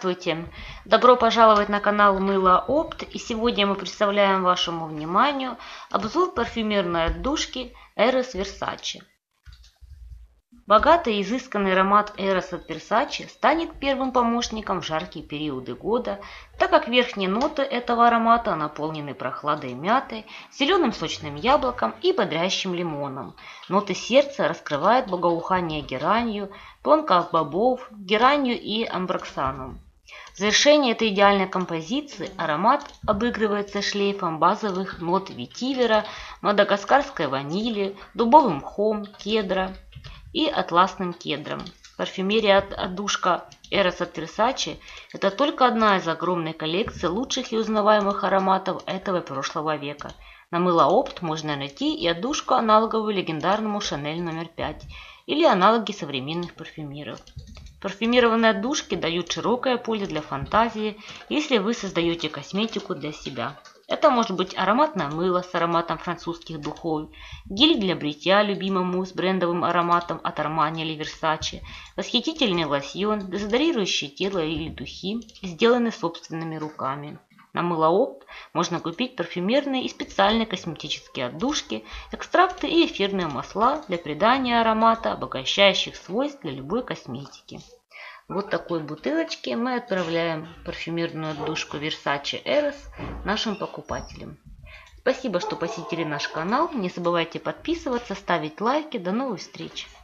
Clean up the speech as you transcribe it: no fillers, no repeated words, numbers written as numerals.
Здравствуйте! Добро пожаловать на канал Мыло Опт. И сегодня мы представляем вашему вниманию обзор парфюмерной отдушки Eros Versace. Богатый и изысканный аромат Eros от Versace станет первым помощником в жаркие периоды года, так как верхние ноты этого аромата наполнены прохладой мяты, зеленым сочным яблоком и бодрящим лимоном. Ноты сердца раскрывает благоухание геранью, тонких бобов, геранью и амброксаном. В завершении этой идеальной композиции аромат обыгрывается шлейфом базовых нот ветивера, мадагаскарской ванили, дубовым мхом, кедра и атласным кедром. Парфюмерия отдушка Eros от Versace – это только одна из огромной коллекции лучших и узнаваемых ароматов этого и прошлого века. На Мыло Опт можно найти и отдушку аналоговую легендарному Chanel номер 5 или аналоги современных парфюмеров. Парфюмированные отдушки дают широкое поле для фантазии, если вы создаете косметику для себя. Это может быть ароматное мыло с ароматом французских духов, гель для бритья любимому с брендовым ароматом от Armani или Versace, восхитительный лосьон, дезодорирующее тело или духи, сделанные собственными руками. На Мыло Опт можно купить парфюмерные и специальные косметические отдушки, экстракты и эфирные масла для придания аромата, обогащающих свойств для любой косметики. Вот такой бутылочке мы отправляем парфюмерную отдушку Versace Eros нашим покупателям. Спасибо, что посетили наш канал. Не забывайте подписываться, ставить лайки. До новых встреч!